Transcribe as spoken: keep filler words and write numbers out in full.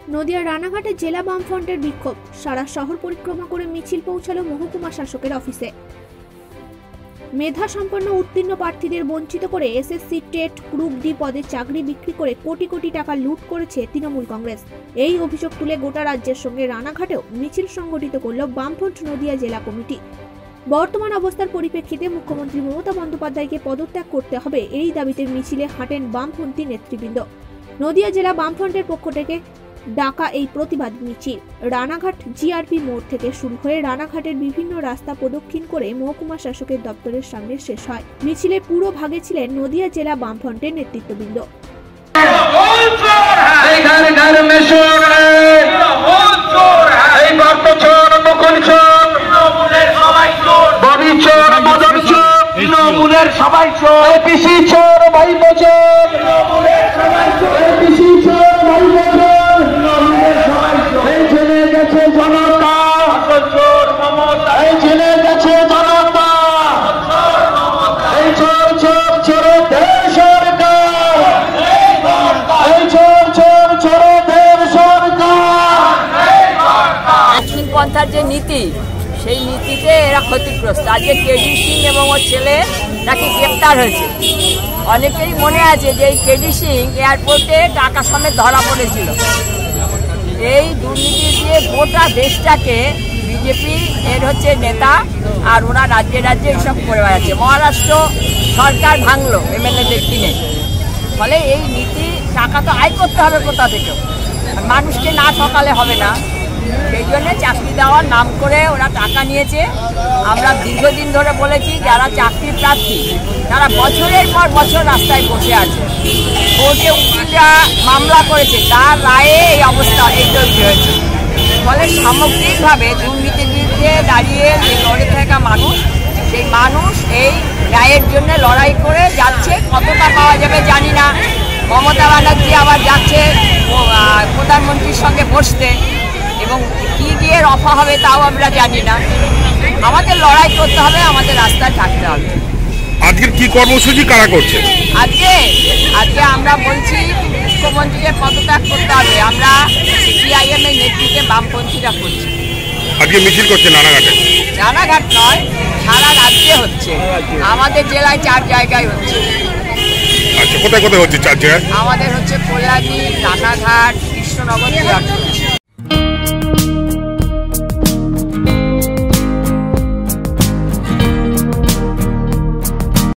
নদিয়ার রানাঘাটে জেলা বামফ্রন্টের বিক্ষোভ, সারা শহর পরিক্রমা করে মিছিল পৌঁছালো মহকুমা শাসকের অফিসে। মেধা সম্পন্ন উত্তীর্ণ প্রার্থীদের বঞ্চিত করে এসএসসি টেট গ্রুপ ডি পদে চাকরি বিক্রি করে কোটি কোটি টাকা লুট করেছে তৃণমূল কংগ্রেস। এই অভিযোগ তুলে গোটা রাজ্যের সঙ্গে রানাঘাটেও মিছিল সংগঠিত করল বামফ্রন্ট নদিয়া জেলা কমিটি। বর্তমান অবস্থার পরিপ্রেক্ষিতে মুখ্যমন্ত্রী মমতা বন্দ্যোপাধ্যায়কে পদত্যাগ করতে হবে, এই দাবিতে মিছিলে হাঁটেন বামপন্থী নেতৃবৃন্দ। নদিয়া জেলা বামফ্রন্টের পক্ষ থেকে ডাকা এই প্রতিবাদ মিছিল রানাঘাট জিআরপি মোড় থেকে শুরু হয়ে রানাঘাটের বিভিন্ন রাস্তা প্রদক্ষিণ করে মহকুমা শাসকের দপ্তরের সামনে শেষ হয়। মিছিলে পুরো ভাগে ছিলেন নদিয়া জেলা বামফ্রন্টের নেতৃত্ববৃন্দ। সবাই চোর, পিসি চোর, ভাই বচন, পিসি চোর, ভাই বচন, এই ছেলে গেছে জনতা, এই ছেলে গেছে জনতা, এই চোর চোর চোরদের সরকার, এই চোর চোর চোরদের সরকার। দক্ষিণ পন্থার যে নীতি, সেই নীতিতে এরা ক্ষতিগ্রস্ত। আজকে কেডি সিং এবং ওর ছেলে নাকি গ্রেপ্তার হয়েছে। অনেকেই মনে আছে যে এই কেডি সিং এয়ারপোর্টে টাকা সমেত ধরা পড়েছিল। এই দুর্নীতি দিয়ে গোটা দেশটাকে বিজেপি এর হচ্ছে নেতা, আর ওরা রাজ্যে রাজ্যে এইসব করে বেড়াচ্ছে। মহারাষ্ট্র সরকার ভাঙলো এমএলএদের কিনে, ফলে এই নীতি টাকা তো আয় করতে হবে কোথা থেকেও, মানুষকে না ঠকালে হবে না। সেই জন্য চাকরি দেওয়ার নাম করে ওরা টাকা নিয়েছে। আমরা দীর্ঘদিন ধরে বলেছি যারা চাকরি প্রার্থী তারা বছরের পর বছর রাস্তায় বসে আছে। কোর্টে উকিলরা মামলা করেছে, তার রায়ে এই অবস্থা এই তৈরি হয়েছে। ফলে সামগ্রিকভাবে দুর্নীতির বিরুদ্ধে দাঁড়িয়ে যে লড়ে থাকা মানুষ, সেই মানুষ এই রায়ের জন্য লড়াই করে যাচ্ছে। কতটা পাওয়া যাবে জানি না। মমতা ব্যানার্জি আবার যাচ্ছে প্রধানমন্ত্রীর সঙ্গে বসতে, এবং কি দিয়ে রফা হবে তাও আমরা জানি না। আমাদের লড়াই করতে হবে, আমাদের রাস্তায় থাকতে হবে। আজকের কি কর্মসূচি কারা করছে? আজকে আজকে আমরা বলছি মুখ্যমন্ত্রীকে পদত্যাগ করতে হবে। আমরা সিপিআইএম এর নেতৃত্বে বামপন্থীরা করছি। আজকে মিছিল করছে রানাঘাটে? রানাঘাট নয়, সারা রাজ্যে হচ্ছে। আমাদের জেলায় চার জায়গায় হচ্ছে। আচ্ছা, কোথায় কোথায় হচ্ছে চার জায়গায়? আমাদের হচ্ছে কল্যাণী, রানাঘাট, কৃষ্ণনগর,